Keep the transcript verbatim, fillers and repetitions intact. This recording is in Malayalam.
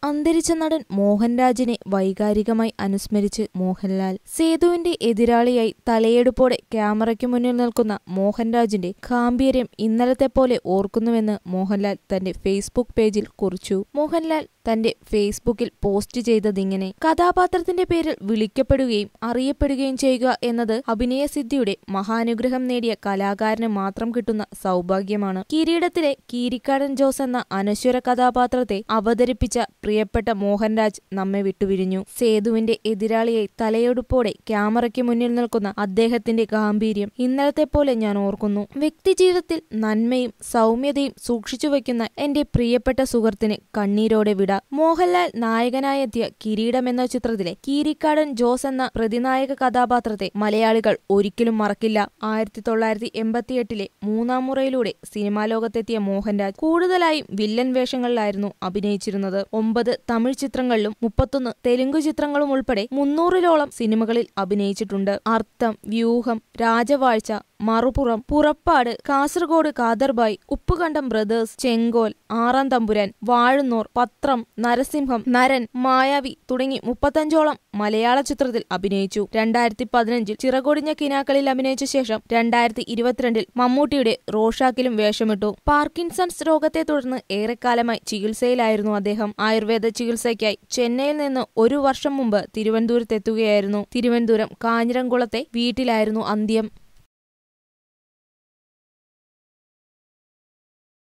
അന്തരിച്ച നടൻ മോഹൻരാജിനെ വൈകാരികമായി അനുസ്മരിച്ച് മോഹൻലാൽ. സേതുവിന്റെ എതിരാളിയായി തലയെടുപ്പോടെ ക്യാമറയ്ക്ക് മുന്നിൽ നിൽക്കുന്ന മോഹൻരാജിന്റെ ഗാംഭീര്യം ഇന്നലത്തെപ്പോലെ ഓർക്കുന്നുവെന്ന് മോഹൻലാൽ തന്റെ ഫേസ്ബുക്ക് പേജിൽ കുറിച്ചു. മോഹൻലാൽ തന്റെ ഫേസ്ബുക്കിൽ പോസ്റ്റ് ചെയ്തതിങ്ങനെ: കഥാപാത്രത്തിന്റെ പേരിൽ വിളിക്കപ്പെടുകയും അറിയപ്പെടുകയും ചെയ്യുക എന്നത് അഭിനയസിദ്ധിയുടെ മഹാനുഗ്രഹം നേടിയ കലാകാരന് മാത്രം കിട്ടുന്ന സൗഭാഗ്യമാണ്. കിരീടത്തിലെ കീരിക്കാടൻ ജോസ് എന്ന അനശ്വര കഥാപാത്രത്തെ അവതരിപ്പിച്ച പ്രിയപ്പെട്ട മോഹൻരാജ് നമ്മെ വിട്ടുപിരിഞ്ഞു. സേതുവിന്റെ എതിരാളിയായി തലയെടുപ്പോടെ ക്യാമറയ്ക്ക് മുന്നിൽ നിൽക്കുന്ന അദ്ദേഹത്തിന്റെ ഗാംഭീര്യം ഇന്നലത്തെ പോലെ ഞാൻ ഓർക്കുന്നു. വ്യക്തിജീവിതത്തിൽ നന്മയും സൗമ്യതയും സൂക്ഷിച്ചു വയ്ക്കുന്ന എന്റെ പ്രിയപ്പെട്ട സുഹൃത്തിന് കണ്ണീരോടെ വിട. മോഹൻലാൽ നായകനായെത്തിയ കിരീടം എന്ന ചിത്രത്തിലെ കീരിക്കാടൻ ജോസ് എന്ന പ്രതിനായക കഥാപാത്രത്തെ മലയാളികൾ ഒരിക്കലും മറക്കില്ല. ആയിരത്തി തൊള്ളായിരത്തി എൺപത്തിയെട്ടിലെ മൂന്നാം മുറയിലൂടെ സിനിമാ ലോകത്തെത്തിയ മോഹൻരാജ് കൂടുതലായും വില്ലൻ വേഷങ്ങളിലായിരുന്നു അഭിനയിച്ചിരുന്നത്. ഒമ്പത് തമിഴ് ചിത്രങ്ങളിലും മുപ്പത്തൊന്ന് തെലുങ്കു ചിത്രങ്ങളും ഉൾപ്പെടെ മുന്നൂറിലോളം സിനിമകളിൽ അഭിനയിച്ചിട്ടുണ്ട്. അർത്ഥം, വ്യൂഹം, രാജവാഴ്ച, മറുപുറം, പുറപ്പാട്, കാസർഗോഡ് കാദർബായ്, ഉപ്പുകണ്ടം ബ്രദേഴ്സ്, ചെങ്കോൽ, ആറാം തമ്പുരാൻ, വാഴുന്നോർ, പത്രം, നരസിംഹം, നരൻ, മായാവി തുടങ്ങി മുപ്പത്തഞ്ചോളം മലയാള ചിത്രത്തിൽ അഭിനയിച്ചു. രണ്ടായിരത്തി പതിനഞ്ചിൽ ചിറകൊടിഞ്ഞ കിനാക്കളിൽ അഭിനയിച്ച ശേഷം രണ്ടായിരത്തി ഇരുപത്തിരണ്ടിൽ മമ്മൂട്ടിയുടെ റോഷാക്കിലും വേഷമിട്ടു. പാർക്കിൻസൺസ് രോഗത്തെ തുടർന്ന് ഏറെക്കാലമായി ചികിത്സയിലായിരുന്നു അദ്ദേഹം. ആയുർവേദ ചികിത്സയ്ക്കായി ചെന്നൈയിൽ നിന്ന് ഒരു വർഷം മുമ്പ് തിരുവനന്തപുരത്തെത്തുകയായിരുന്നു. തിരുവനന്തപുരം കാഞ്ഞിരംകുളത്തെ വീട്ടിലായിരുന്നു അന്ത്യം.